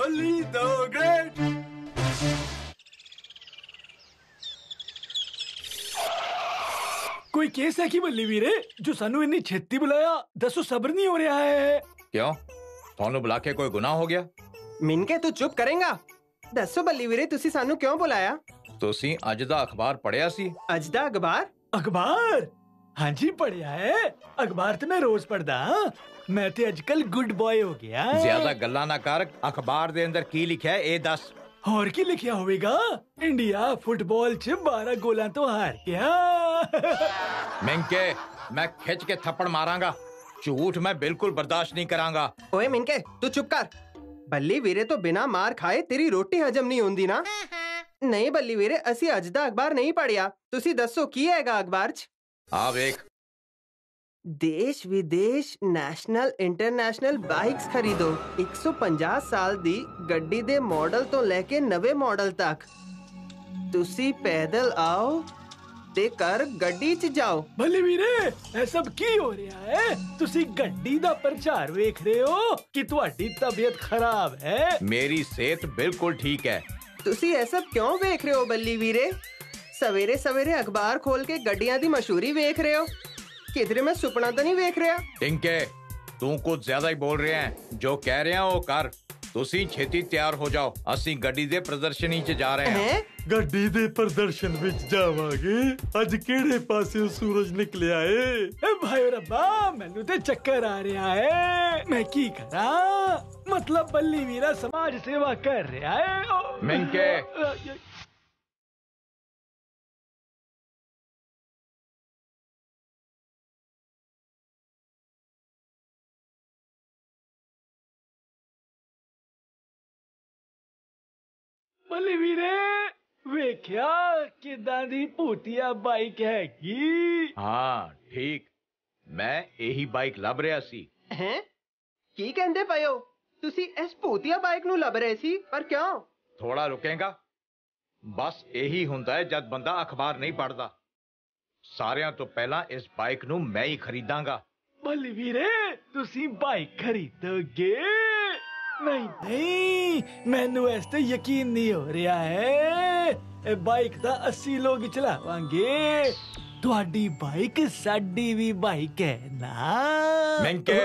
बल्ली the great. कोई case है कि बल्ली वीरे जो सानू इन्नी छेती बुलाया? दसो सब्र नहीं हो रहा है। क्यों थानू बुला के कोई गुनाह हो गया? मिनके तू चुप करेगा? दसो बल्ली वीरे तुसी सानू क्यों बुलाया? तुसी अज दा अखबार पढ़िया सी? अज दा अखबार? अखबार हाँ जी पढ़िया है। अखबार तो मैं रोज पढ़दा हाँ। मैं ते अजकल गुड बॉय हो गया। ज्यादा गल्ला ना कर, अखबार दे अंदर की लिखा है ए दस। और की लिखिया होवेगा? इंडिया फुटबॉल च 12 गोलां तो हार गया। मिंके मैं खिंच के थप्पड़ मारांगा। झूठ मैं बिल्कुल बर्दाश्त नहीं करांगा। ओए मिनके तू चुप कर। बल्ली वीरे तो बिना मार खाए तेरी रोटी हजम नहीं होंदी ना। नहीं बल्ली वीरे असी अज दा अखबार नहीं पढ़िया। तुसी दसो की हैगा अखबार च? आ वेख देश विदेश नेशनल इंटरनेशनल बाइक्स खरीदो। 150 साल दी गड्डी दे मॉडल तो लेके नवे मॉडल तक। तुसी पैदल आओ ते कर गड्डी च जाओ। भले वीरे ऐ सब की हो रहा है? तुसी गड्डी दा प्रचार वेख रहे हो कि तुम्हारी तबीयत खराब है? मेरी सेहत बिल्कुल ठीक है। तुसी ऐ सब क्यों वेख रहे हो बल्ली वीरे? सवेरे सवेरे अखबार खोल के गड्डियां दी मशहूरी वेख रहे हो? किधरे मैं सुपना तो नहीं वेख रहा? टिंके तू कुछ ज्यादा ही बोल रहे हैं। जो कह रहे हैं वो कर। तुसी छेती तैयार हो जाओ, असी गड्डी दे प्रदर्शनी च जा रहे हैं। गड्डी दे प्रदर्शन विच जावांगे। अज केड़े पासे सूरज निकलिया है? ए भाई रब्बा मैनू ते चक्कर आ रहा है। मैं की करा? मतलब बल्ली वीरा समाज सेवा कर रहा है। मिंके बल्ली वीरे वेख्या किदां दी भूतिया बाइक हैगी? हाँ ठीक, मैं यही बाइक लभ रहा सी। हैं? की कहंदे पए हो? तुसी इस भूतिया बाइक नू लभ रहे सी पर क्यों? थोड़ा रुकेगा? बस यही हुंदा है जद बंदा अखबार नहीं पढ़ता। सारियां तो पहला इस बाइक नू मैं ही खरीदांगा। बल्ली वीरे तुसी बाइक खरीदोगे? नहीं नहीं मैनू इस ते यकीन नहीं हो रहा है। ए बाइक दा 80 लोग चलावांगे। तुहाडी बाइक साडी भी बाइक है ना? मिंके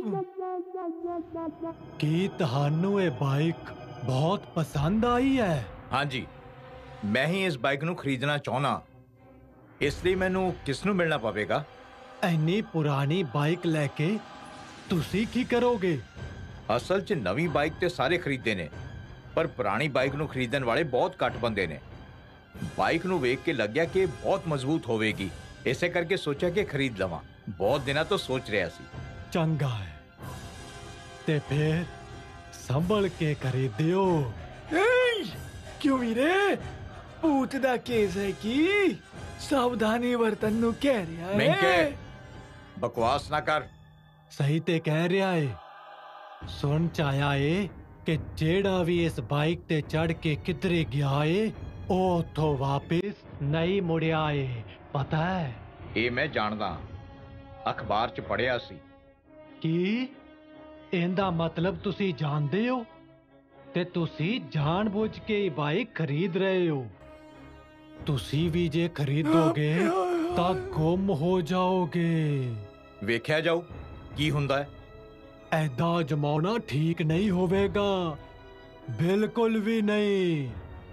की तहानू ए बाइक बहुत पसंद आई है? हाँ जी, मैं ही इस बाइक नू खरीदना चाहना। इसलिए मैनू किसनू मिलना पवेगा? इन्नी पुरानी बाइक लेके तुसी की करोगे? असल च नवी बाइक ते सारे खरीदे ने, पर पुरानी बाइक नू खरीदन वाले बहुत घट बंदे ने। बाइक नू वेख के लग गया कि बहुत मजबूत होवेगी, इसे करके सोचा कि खरीद लवां। बहुत दिना तो सोच रहा सी। चंगा है ते फिर संभल के खरीदियो। क्यों वीरे भूत दा केस है कि सावधानी बरतन नू कह रहा है? मिंके बकवास ना कर। सही ते कह रहा है। सुन चाया है कि जेड़ा भी इस बाइक ते चढ़ के किधरे गया है ओ तो वापस नहीं मुड़िया है, पता है? ये मैं जानदा, अखबार च पढ़िया सी। की इंदा मतलब तुसी जानदे हो ते तुसी जानबूझ के बाइक खरीद रहे हो। तुसी भी जे खरीदोगे ता गुम हो जाओगे। वेख्या जाओ की हुंदा है। ऐदा जमाना ठीक नहीं होवेगा, बिल्कुल भी नहीं।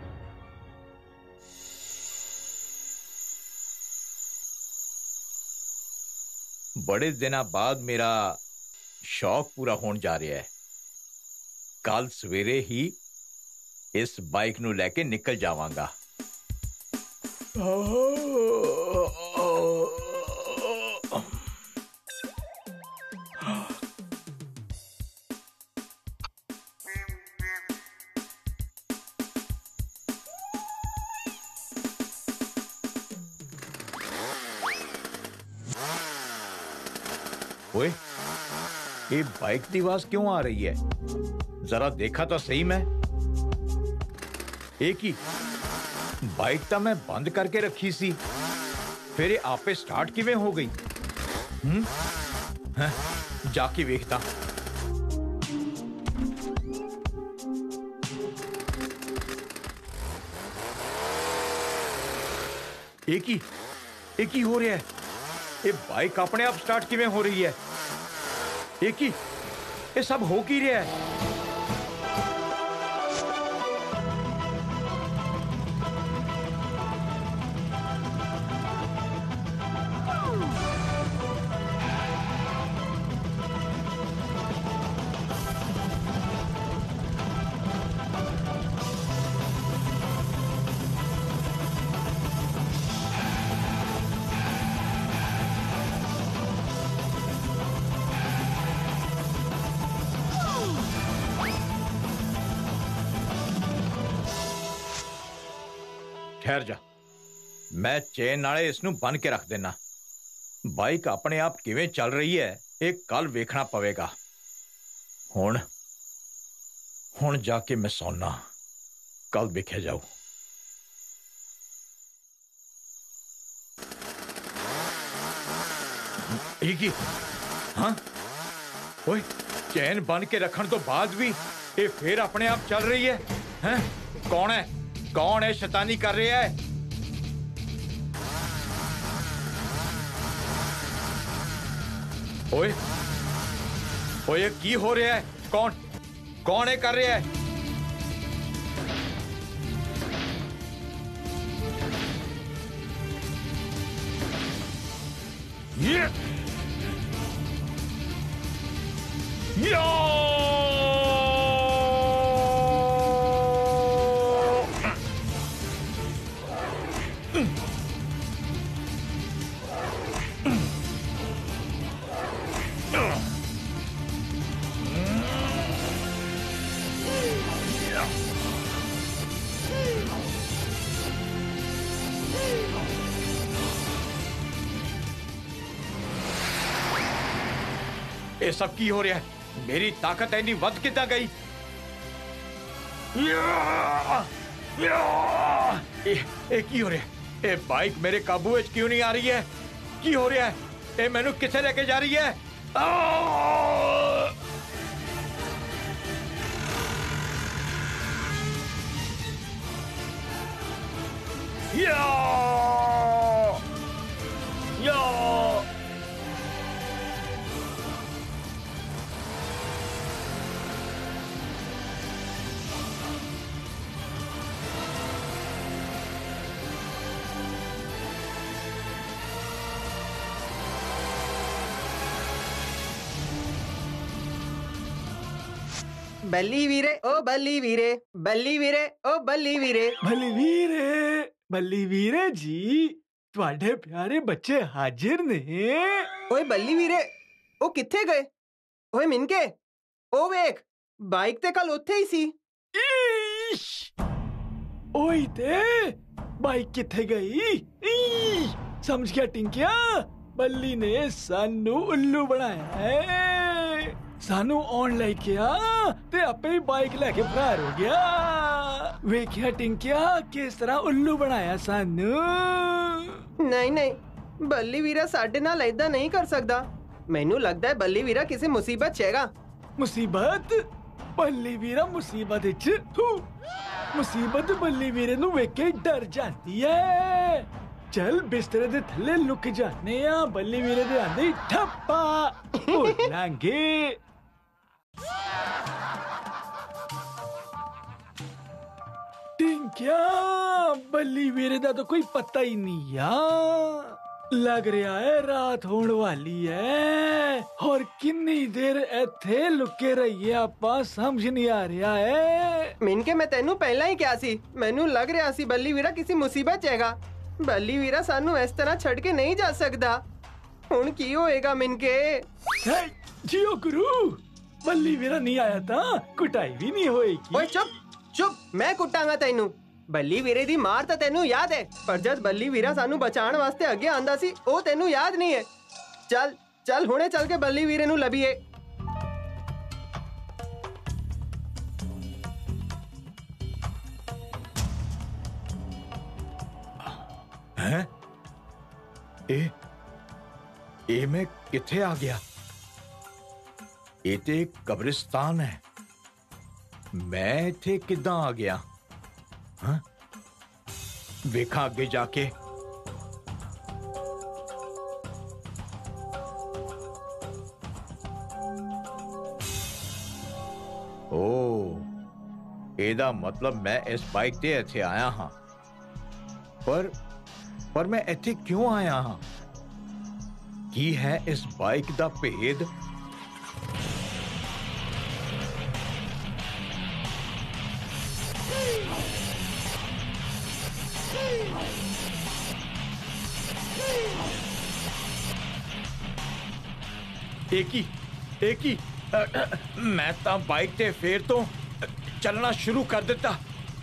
बड़े दिनों बाद मेरा शौक पूरा होने जा रहा है। कल सवेरे ही इस बाइक नू लेके निकल जावांगा। ओए, ये बाइक की आवाज क्यों आ रही है? जरा देखा तो सही मैं। एक ही बाइक तो मैं बंद करके रखी सी, फिर ये आपे स्टार्ट किवें हो गई? जाके वेखता। ਇਹ ਕੀ ਹੋ ਰਿਹਾ ਹੈ? ਇਹ ਬਾਈਕ ਆਪਣੇ ਆਪ ਸਟਾਰਟ ਕਿਵੇਂ ਹੋ ਰਹੀ ਹੈ? ਇਹ ਸਭ ਹੋ ਕੀ ਰਿਹਾ ਹੈ? ठहर जा, मैं चेन नाले इसनू बन के रख देना। बाइक अपने आप किवें चल रही है ये कल वेखना पवेगा। हुण जाके मैं सौना, कल वेख्या जाऊ। हाँ ओए, चैन बन के रखने तो बाद भी ये फिर अपने आप चल रही है? हैं? कौन है शैतानी कर रहा है? ओए ओए की हो रहा है? कौन है कर रहा है? ये ये सब की हो रहा है? मेरी ताकत इन्नी वध कितना गई? ये की हो रहा है? ये बाइक मेरे काबू में क्यों नहीं आ रही है? की हो रहा है? ये मैनू किथे लेके जा रही है? बल्ली वीरे ओ बल्ली वीरे, बल्ली वीरे ओ बल्ली वीरे। बल्ली वीरे जी, ਤੁਹਾਡੇ प्यारे बच्चे हाजिर ने। ओए बल्ली वीरे, ओ किथे गए? ओए मिनके, ओ वेख, बाइक ते कल उत्थे ही सी। ओए ते बाइक किथे गई? समझ गया टिंकिया, बल्ली ने सानू उल्लू बनाया है। सानू ऑन लाई किया ते आपे ही बाइक लेके फरार हो गया। वेख्या टिंकिया किस तरह उल्लू बनाया सानू। नहीं, बल्ली वीरा साडे नाल ऐदा नहीं कर सकदा। मैनू लगदा है बल्ली वीरा किसी मुसीबत चेगा। मुसीबत? बल्ली वीरा मुसीबत विच मुसीबत बल्ली वीरे नू वेख के डर जाती है। चल बिस्तरे दे थल्ले लुक जाने आ, बल्ली वीरे दे आंदे ठप्पा हो लांगे। टिंकिया, बल्ली वीरे दा तो कोई पता ही नहीं यार। लग रहा है रात होने वाली है और कितनी देर इत्थे लुके रहिए आपां समझ नहीं आ रहा है। मिनके मैं तेनू पहला ही क्या सी, मैनू लग रहा सी बल्ली वीरा किसी मुसीबत चेगा। बल्ली वीरा सानू इस तरह छड़ के नहीं जा सकदा। हुण की होएगा मिनके? जियो गुरु, बल्ली वीरा नहीं आया था, कुटाई भी नहीं होएगी। ओए चुप, मैं कुटांगा तेनू। बल्ली वीरे दी मार तो तेनू याद है, पर जद बल्ली वीरा सानू बचाण वास्ते अगे आंदा सी ओ तेनू याद नहीं है। चल हुणे चल के बल्ली वीरे नू लभीए। हैं? ए मैं किथे आ गया? ये ते एक कब्रिस्तान है। मैं इथे किदां आ गया? हाँ? वेखा अगे जाके ਓ ਇਹਦਾ ਮਤਲਬ ਮੈਂ ਇਸ ਬਾਈਕ ਤੇ ਇੱਥੇ ਆਇਆ ਹਾਂ। ਪਰ ਮੈਂ ਇੱਥੇ ਕਿਉਂ ਆਇਆ ਹਾਂ? ਕੀ ਹੈ ਇਸ ਬਾਈਕ ਦਾ ਭੇਦ? ਏਕੀ ਮੈਂ ਤਾਂ ਬਾਈਕ ਤੇ ਫੇਰ ਤੋਂ ਚੱਲਣਾ ਸ਼ੁਰੂ ਕਰ ਦਿੱਤਾ।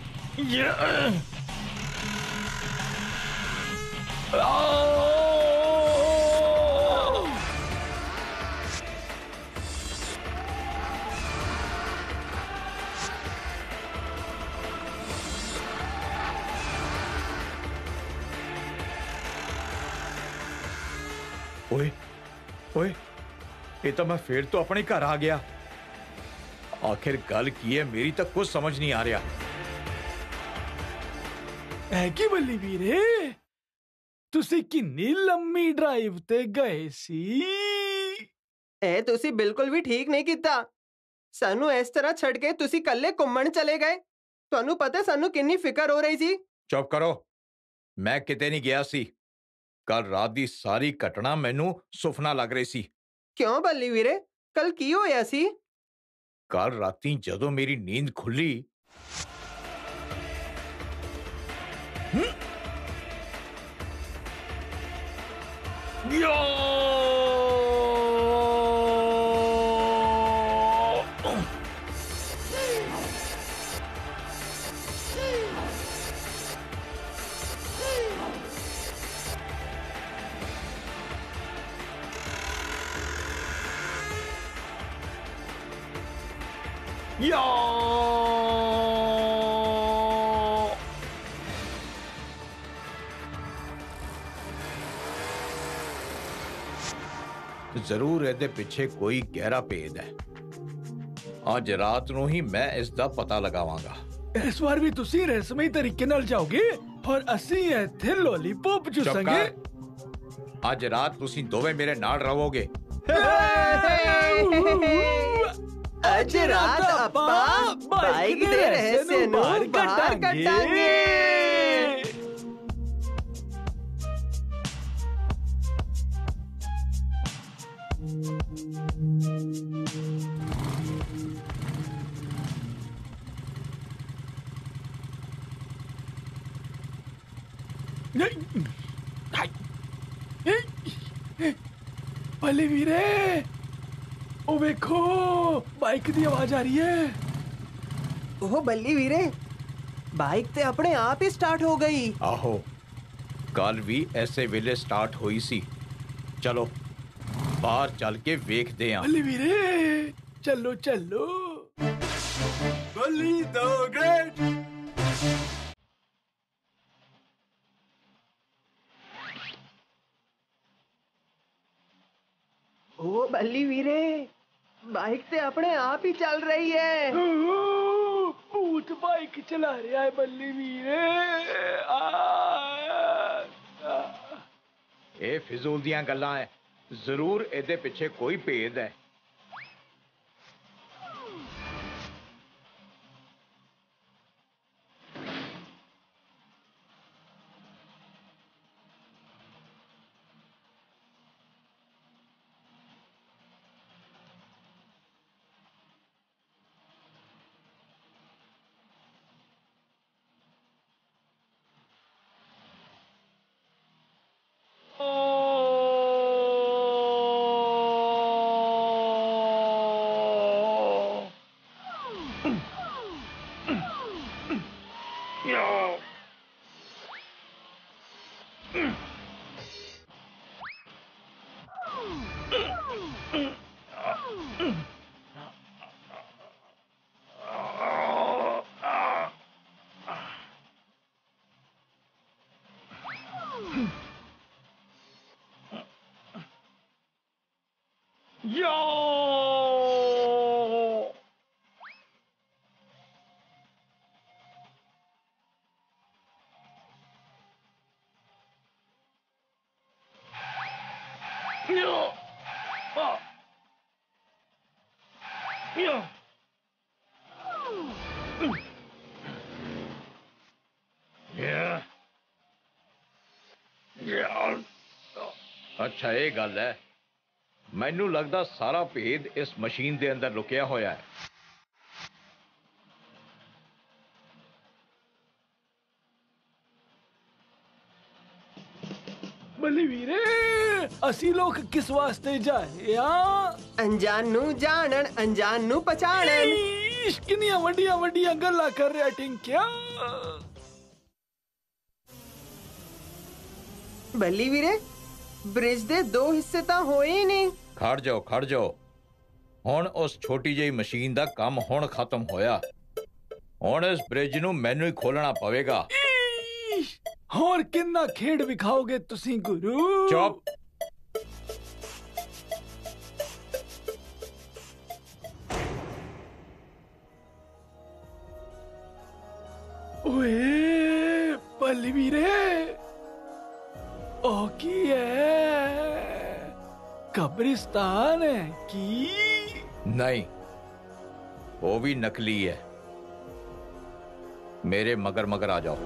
ਓਏ ਇਹ ਤਾਂ ਮੈਂ ਫੇਰ ਤੋਂ ਆਪਣੇ ਘਰ ਆ ਗਿਆ। ਆਖਿਰ ਗੱਲ ਕੀ ਹੈ, ਮੇਰੀ ਤਾਂ ਕੁਝ ਸਮਝ ਨਹੀਂ ਆ ਰਿਹਾ। ਹੈ ਕੀ ਬੱਲੀ ਵੀਰੇ, ਤੁਸੀਂ ਕਿੰਨੀ ਲੰਮੀ ਡਰਾਈਵ ਤੇ ਗਏ ਸੀ? ਇਹ ਤੁਸੀਂ ਬਿਲਕੁਲ ਵੀ ਠੀਕ ਨਹੀਂ ਕੀਤਾ। ਸਾਨੂੰ ਇਸ ਤਰ੍ਹਾਂ ਛੱਡ ਕੇ ਤੁਸੀਂ ਇਕੱਲੇ ਘੁੰਮਣ ਚਲੇ ਗਏ। ਤੁਹਾਨੂੰ ਪਤਾ ਸਾਨੂੰ ਕਿੰਨੀ ਫਿਕਰ ਹੋ ਰਹੀ ਸੀ। ਚੁੱਪ ਕਰੋ, ਮੈਂ ਕਿਤੇ ਨਹੀਂ ਗਿਆ ਸੀ। ਕੱਲ ਰਾਤ ਦੀ ਸਾਰੀ ਘਟਨਾ ਮੈਨੂੰ ਸੁਪਨਾ ਲੱਗ ਰਹੀ ਸੀ। ਕਿਉਂ ਬੱਲੀ ਵੀਰੇ, ਕੱਲ ਕੀ ਹੋਇਆ ਸੀ? ਕੱਲ ਰਾਤੀ ਜਦੋਂ ਮੇਰੀ ਨੀਂਦ ਖੁੱਲੀ ਜ਼ਰੂਰ ਇਹਦੇ ਪਿੱਛੇ ਕੋਈ ਗਹਿਰਾ ਭੇਦ ਹੈ। ਅੱਜ ਰਾਤ ਨੂੰ ਹੀ ਮੈਂ ਇਸ ਦਾ ਪਤਾ ਲਗਾਵਾਂਗਾ। ਇਸ ਵਾਰ ਵੀ ਤੁਸੀਂ ਰਹੱਸਮਈ ਤਰੀਕੇ ਨਾਲ ਜਾਓਗੇ ਔਰ ਅਸੀਂ ਇੱਥੇ ਲੋਲੀਪੌਪ ਚੂਸਾਂਗੇ। ਅੱਜ ਰਾਤ ਤੁਸੀਂ ਦੋਵੇਂ ਮੇਰੇ ਨਾਲ ਰਹੋਗੇ। ਅੱਜ ਰਾਤ ਆਪਾਂ ਬਾਈਕ ਦੇ ਰਹੱਸੇ ਨੂੰ ਬਾਹਰ ਕੱਢਾਂਗੇ। ਬੱਲੀ ਵੀਰੇ, ਉਹ ਵੇਖੋ ਬਾਈਕ ਦੀ ਆਵਾਜ਼ ਆ ਰਹੀ ਹੈ। ਉਹ ਬੱਲੀ ਵੀਰੇ, ਬਾਈਕ ਤੇ ਆਪਣੇ ਆਪ ਹੀ ਸਟਾਰਟ ਹੋ ਗਈ। ਆਹੋ, ਕੱਲ ਵੀ ਐਸੇ ਵੇਲੇ ਸਟਾਰਟ ਹੋਈ ਸੀ। ਚਲੋ ਬਾਹਰ ਚੱਲ ਕੇ ਵੇਖਦੇ ਆਂ। ਬੱਲੀ ਵੀਰੇ ਚੱਲੋ ਚੱਲੋ। Balli the great. ਉਹ ਬੱਲੀ ਵੀਰੇ, ਬਾਈਕ ਤੇ ਆਪਣੇ ਆਪ ਹੀ ਚੱਲ ਰਹੀ ਹੈ। ਭੂਤ ਬਾਈਕ ਚਲਾ ਰਿਹਾ ਹੈ ਬੱਲੀ ਵੀਰੇ। ਇਹ ਫਿਜ਼ੂਲ ਦੀਆਂ ਗੱਲਾਂ ਹੈ। ਜ਼ਰੂਰ ਇਹਦੇ ਪਿੱਛੇ ਕੋਈ ਭੇਦ ਹੈ। ਅੱਛਾ ਇਹ ਗੱਲ ਹੈ। ਮੈਨੂੰ ਲੱਗਦਾ ਸਾਰਾ ਭੇਦ ਇਸ ਮਸ਼ੀਨ ਦੇ ਅੰਦਰ ਲੁਕਿਆ ਹੋਇਆ ਹੈ। ਬੱਲੀ ਵੀਰੇ, ਅਸੀਂ ਲੋਕ ਕਿਸ ਵਾਸਤੇ ਜਾਏ ਆ? ਅਣਜਾਣ ਨੂੰ ਜਾਣਨ, ਅਣਜਾਣ ਨੂੰ ਪਛਾਣਨ। ਇਸ਼ਕ ਕਿੰਨੀਆਂ ਵੱਡੀਆਂ ਵੱਡੀਆਂ ਗੱਲਾਂ ਕਰ ਰਿਹਾ ਟਿੰਕਿਆ। ਬੱਲੀ ਵੀਰੇ, ਬ੍ਰਿਜ ਦੇ 2 ਹਿੱਸੇ ਤਾਂ ਹੋਏ ਹੀ ਨਹੀਂ। ਖੜ ਜਾਓ। ਹੁਣ ਉਸ ਛੋਟੀ ਜਿਹੀ ਮਸ਼ੀਨ ਦਾ ਕੰਮ ਹੁਣ ਖਤਮ ਹੋਇਆ। ਹੁਣ ਇਸ ਬ੍ਰਿਜ ਨੂੰ ਮੈਨੂੰ ਹੀ ਖੋਲਣਾ ਪਵੇਗਾ। ਹੋਰ ਕਿੰਨਾ ਖੇਡ ਵਿਖਾਓਗੇ ਤੁਸੀਂ ਗੁਰੂ? ਚੁੱਪ। ਓਏ ਬੱਲੀ ਵੀਰੇ, ਉਹ ਕੀ ਹੈ? ਕਬਰਿਸਤਾਨ ਹੈ ਕੀ? ਨਹੀਂ, वो भी नकली है। मेरे मगर मगर आ जाओ।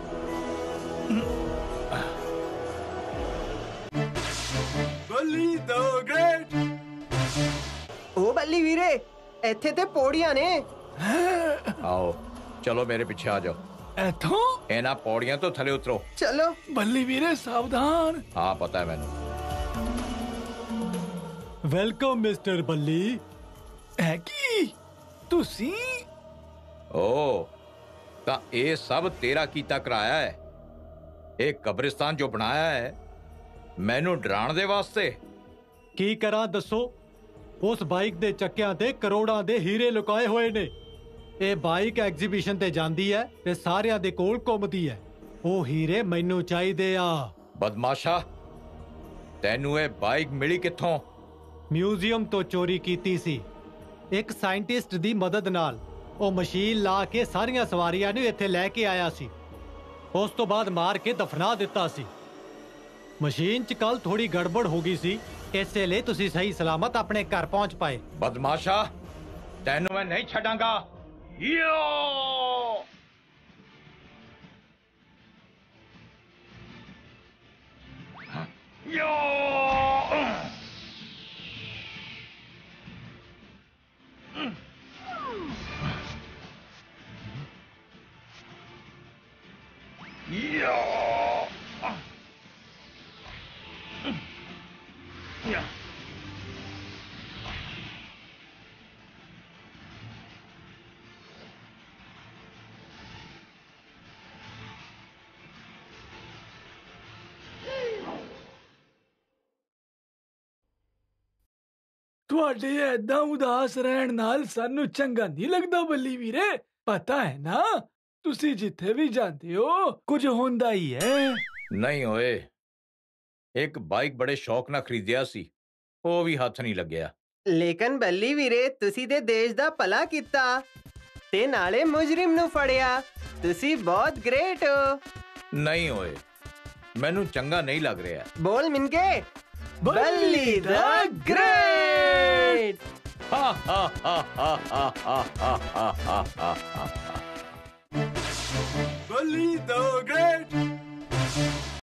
Balli the great. ਉਹ ਬੱਲੀ ਵੀਰੇ, ਇੱਥੇ ਤੇ ਪੌੜੀਆਂ ਨੇ। आओ चलो मेरे पीछे आ जाओ। ਇੱਥੋਂ इन्हां पौड़ियां तो थले उतरो। ਚਲੋ। ਬੱਲੀ ਵੀਰੇ ਸਾਵਧਾਨ। हाँ पता है मैनू। Welcome mister Balli. ਹੈ ਕੀ ਤੁਸੀਂ? ओ ਤਾਂ ਇਹ ਸਭ ਤੇਰਾ ਕੀਤਾ ਕਰਾਇਆ ਹੈ। ਇਹ ਕਬਰਿਸਤਾਨ ਜੋ ਬਣਾਇਆ ਹੈ ਮੈਨੂੰ ਡਰਾਉਣ ਦੇ ਵਾਸਤੇ। ਕੀ ਕਰਾਂ ਦੱਸੋ? ਉਸ ਬਾਈਕ ਦੇ ਚੱਕਿਆਂ ਤੇ ਕਰੋੜਾਂ ਦੇ ਹੀਰੇ ਲੁਕਾਏ ਹੋਏ ਨੇ। ਇਹ ਬਾਈਕ ਐਗਜ਼ੀਬਿਸ਼ਨ ਤੇ ਜਾਂਦੀ ਹੈ ਤੇ ਸਾਰਿਆਂ ਦੇ ਕੋਲ ਘੁੰਮਦੀ ਹੈ। ਉਹ ਹੀਰੇ ਮੈਨੂੰ ਚਾਹੀਦੇ ਆ। ਬਦਮਾਸ਼ਾ, ਤੈਨੂੰ ਇਹ ਬਾਈਕ ਮਿਲੀ ਕਿੱਥੋਂ? ਮਿਊਜ਼ੀਅਮ ਤੋਂ ਚੋਰੀ ਕੀਤੀ ਸੀ, ਇੱਕ ਸਾਇੰਟਿਸਟ ਦੀ ਮਦਦ ਨਾਲ। ਉਹ ਮਸ਼ੀਨ ਲਾ ਕੇ ਸਾਰੀਆਂ ਸਵਾਰੀਆਂ ਨੂੰ ਇੱਥੇ ਲੈ ਕੇ ਆਇਆ ਸੀ। ਉਸ ਤੋਂ ਬਾਅਦ ਮਾਰ ਕੇ ਦਫਨਾ ਦਿੱਤਾ ਸੀ। ਮਸ਼ੀਨ 'ਚ ਕੱਲ ਥੋੜੀ ਗੜਬੜ ਹੋ ਗਈ ਸੀ, ਇਸੇ ਲਈ ਤੁਸੀਂ ਸਹੀ ਸਲਾਮਤ ਆਪਣੇ ਘਰ ਪਹੁੰਚ ਪਾਏ। ਬਦਮਾਸ਼ਾ, ਤੈਨੂੰ ਮੈਂ ਨਹੀਂ ਛੱਡਾਂਗਾ। ਯੋ ਯੋ ਤੁਹਾਡੇ ਏਦਾਂ ਉਦਾਸ ਰਹਿਣ ਨਾਲ ਸਾਨੂੰ ਚੰਗਾ ਨਹੀਂ ਲੱਗਦਾ ਬੱਲੀ ਵੀਰੇ। ਪਤਾ ਹੈ ਨਾ, ਤੁਸੀਂ ਜਿੱਥੇ ਵੀ ਜਾਂਦੇ ਹੋ ਕੁਝ ਹੁੰਦਾ ਹੀ ਹੈ। ਨਹੀਂ ਓਏ, ਇੱਕ ਬਾਈਕ ਬੜੇ ਸ਼ੌਕ ਨਾਲ ਖਰੀਦਿਆ ਸੀ, ਉਹ ਵੀ ਹੱਥ ਨਹੀਂ ਲੱਗਿਆ। ਲੇਕਿਨ ਬੱਲੀ ਵੀਰੇ, ਤੁਸੀਂ ਦੇ ਦੇਸ਼ ਦਾ ਭਲਾ ਕੀਤਾ ਤੇ ਨਾਲੇ ਮੁਜਰਿਮ ਨੂੰ ਫੜਿਆ। ਤੁਸੀਂ ਬਹੁਤ ਗ੍ਰੇਟ ਹੋ। ਨਹੀਂ ਓਏ, ਮੈਨੂੰ ਚੰਗਾ ਨਹੀਂ ਲੱਗ ਰਿਹਾ। ਬੋਲ ਮਿੰਕੇ, ਬੱਲੀ the great. Balli the great.